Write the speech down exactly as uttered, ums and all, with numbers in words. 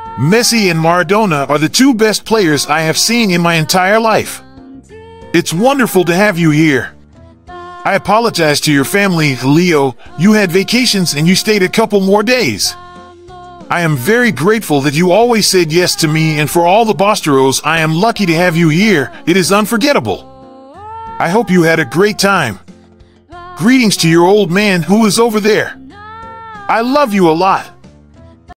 Messi and Maradona are the two best players I have seen in my entire life. It's wonderful to have you here. I apologize to your family, Leo. You had vacations and you stayed a couple more days. I am very grateful that you always said yes to me, and for all the Bosteros, I am lucky to have you here. It is unforgettable. I hope you had a great time. Greetings to your old man who is over there. I love you a lot.